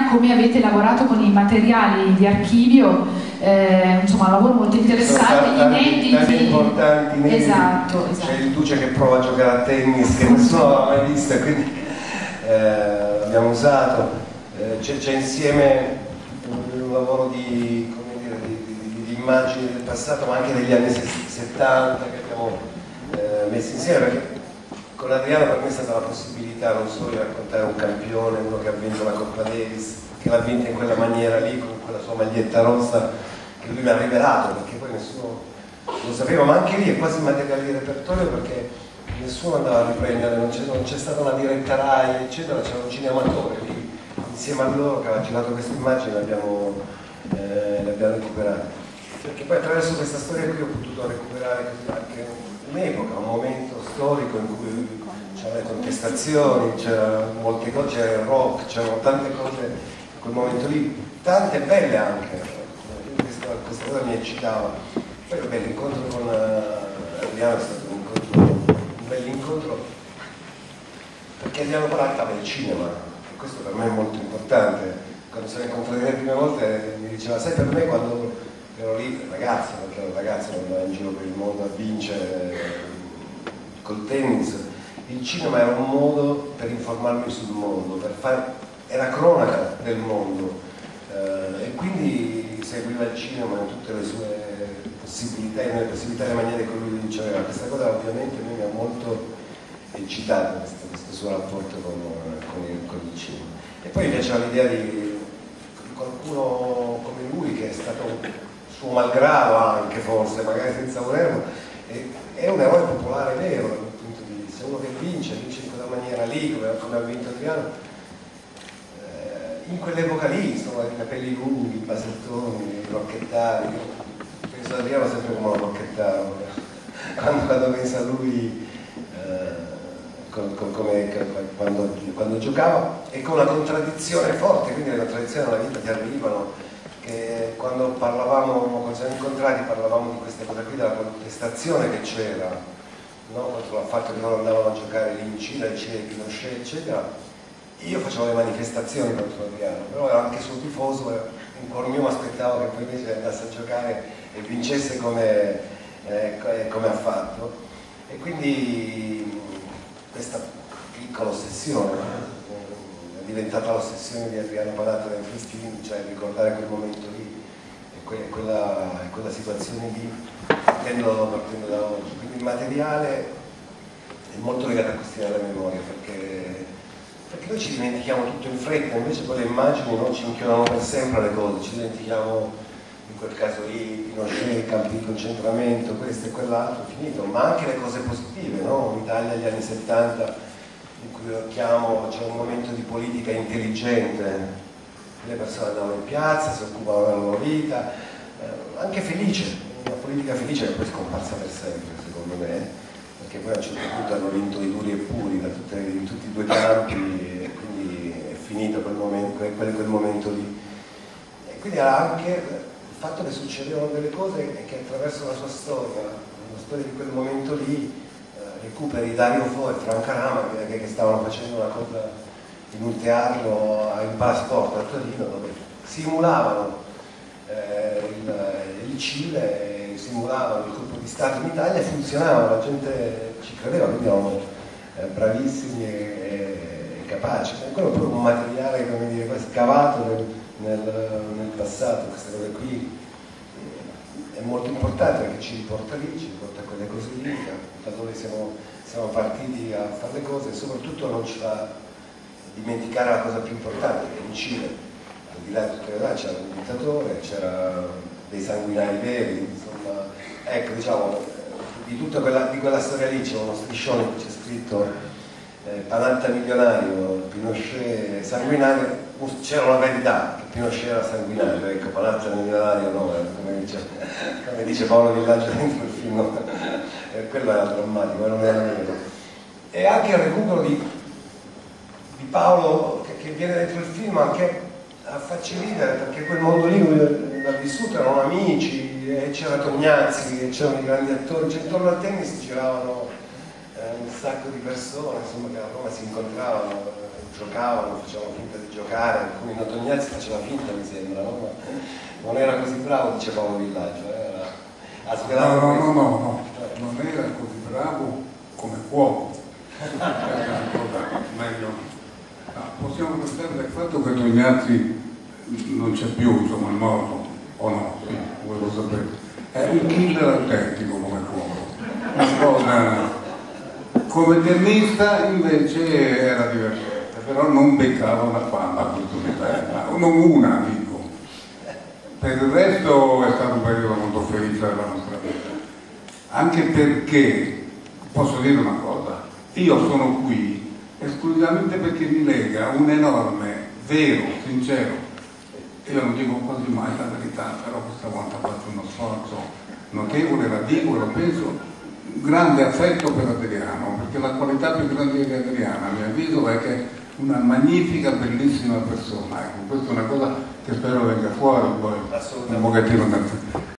come avete lavorato con i materiali di archivio, insomma un lavoro molto interessante, inediti. Tanti importanti, inediti. Esatto. C'è il Duce che prova a giocare a tennis, che nessuno aveva mai visto, quindi l'abbiamo usato. C'è insieme un lavoro di immagini del passato, ma anche degli anni 70 che abbiamo messo insieme, perché con Adriano per me è stata la possibilità non solo di raccontare un campione, uno che ha vinto la Coppa Davis, che l'ha vinta in quella maniera lì, con quella sua maglietta rossa che lui mi ha rivelato, perché poi nessuno lo sapeva, ma anche lì è quasi materiale di repertorio, perché nessuno andava a riprendere, non c'è stata una diretta Rai, eccetera, c'era un cinematore lì insieme a loro che aveva girato queste immagini e le abbiamo recuperate. Perché poi attraverso questa storia qui ho potuto recuperare anche un'epoca, un momento storico in cui c'erano le contestazioni, c'erano molte cose, c'era il rock, c'erano tante cose in quel momento lì, tante belle anche, questa cosa mi eccitava. Poi vabbè, l'incontro con Adriano è stato un bell'incontro, perché Adriano parlava del cinema, e questo per me è molto importante. Quando siamo incontrati le prime volte mi diceva, sai, per me quando ero lì ragazzo, perché ero ragazzo, non andavo in giro per il mondo a vincere col tennis, il cinema era un modo per informarmi sul mondo, era cronaca del mondo, e quindi seguiva il cinema in tutte le sue possibilità, nelle possibilità e le maniere con lui diceva. Questa cosa ovviamente a me mi ha molto eccitato, questo suo rapporto con il cinema. E poi mi piaceva l'idea di qualcuno come lui, che è stato suo malgrado anche, forse, magari senza volerlo, è un eroe popolare vero dal punto di vista, uno che vince in quella maniera lì, come ha vinto Adriano, in quell'epoca lì, insomma, i capelli lunghi, i basettoni, i rocchettari. Io penso ad Adriano sempre come un rocchettaro, quando pensa a lui, quando giocava, e con una contraddizione forte, quindi le contraddizioni nella vita ti arrivano, che quando siamo incontrati parlavamo di questa cosa qui, della contestazione che c'era, no? Contro il fatto che loro andavano a giocare lì in Cile, il Cile di Pinochet, eccetera. Io facevo le manifestazioni contro Adriano, però ero anche suo tifoso, in cuor mio mi aspettavo che poi invece andasse a giocare e vincesse come ha fatto. E quindi questa piccola ossessione è diventata l'ossessione di Adriano Panatta del film, cioè ricordare quel momento lì e quella situazione lì, partendo da oggi. Quindi il materiale è molto legato a questione della memoria, perché noi ci dimentichiamo tutto in fretta, invece poi le immagini non ci inchiodano per sempre le cose, ci dimentichiamo in quel caso lì Pinochet, i campi di concentramento, questo e quell'altro, finito, ma anche le cose positive, no? L'Italia degli anni 70, in cui c'è un momento di politica intelligente, le persone andavano in piazza, si occupavano della loro vita, anche felice, una politica felice che poi è scomparsa per sempre, secondo me, perché poi a un certo punto hanno vinto i duri e puri in tutti i due campi, e quindi è finito quel momento lì. E quindi anche il fatto che succedevano delle cose e che attraverso la sua storia, la storia di quel momento lì, recuperi Dario Fo e Franca Rama che stavano facendo una cosa in un teatro in Palasport a Torino, dove simulavano il Cile, simulavano il colpo di Stato in Italia e funzionava, la gente ci credeva, quindi erano bravissimi e capaci. E quello è proprio un materiale, come dire, scavato nel passato. Queste cose qui è molto importante perché ci riporta lì, ci riporta a quelle cose lì, da dove siamo partiti a fare le cose, e soprattutto non ci fa dimenticare la cosa più importante, che in Cile, al di là di tutte le cose, c'era un dittatore, c'era dei sanguinari veri, insomma, ecco, diciamo, di quella storia lì c'è uno striscione che c'è scritto Panatta milionario, Pinochet sanguinario. C'era una verità, che Pinochet era sanguinario, ecco, Panatta milionario no, come dice Paolo Villaggio dentro il film, quello era drammatico, non era vero. E anche il recupero di Paolo che viene dentro il film anche a farci ridere, perché quel mondo lì lui l'ha vissuto, erano amici, c'era Tognazzi, c'erano i grandi attori, cioè, intorno al tennis giravano un sacco di persone, insomma, che a Roma si incontravano, giocavano, facevano finta di giocare, alcuni Tognazzi faceva finta, mi sembra, no? Ma non era così bravo, dice Paolo Villaggio, ha svelato no, non era così bravo come uomo. Meglio. Possiamo pensare del fatto che Tognazzi non c'è più, insomma, è morto, o no? Sì, voi lo sapete. È un killer autentico come uomo. Una cosa. Come tennista invece era divertente, però non beccava una palla questo livello, non una, dico. Per il resto è stato un periodo molto felice della nostra vita. Anche perché, posso dire una cosa, io sono qui esclusivamente perché mi lega un enorme, vero, sincero, io non dico quasi mai la verità, però questa volta faccio uno sforzo notevole, la dico e lo penso, grande affetto per Adriano, perché la qualità più grande di Adriano, a mio avviso, è che è una magnifica, bellissima persona. Ecco, questa è una cosa che spero venga fuori poi un pochettino